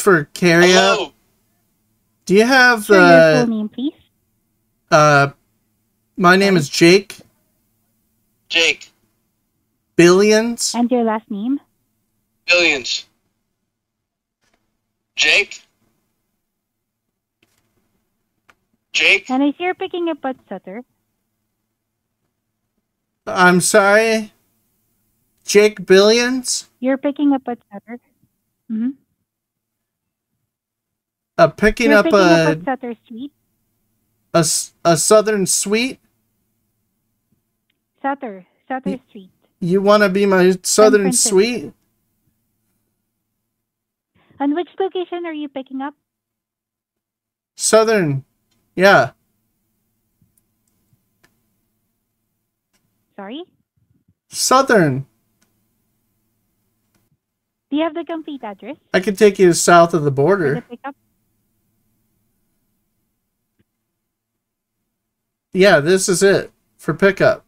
for carry out. Hello. Do you have Sure, your full name, please. my name is Jake Jake. Billions. And your last name? Billions. Jake? Jake? And I see you're picking up at Sutter. I'm sorry. Jake Billions? You're picking up at Sutter. Mm-hmm. Picking You're up picking up at Sutter Street. a Southern Suite? Sutter Street. You want to be my Southern Francisco. Suite? And which location are you picking up? Southern. Yeah. Sorry? Southern. Do you have the complete address I could take you south of the for the border. pickup? Yeah, this is it for pickup.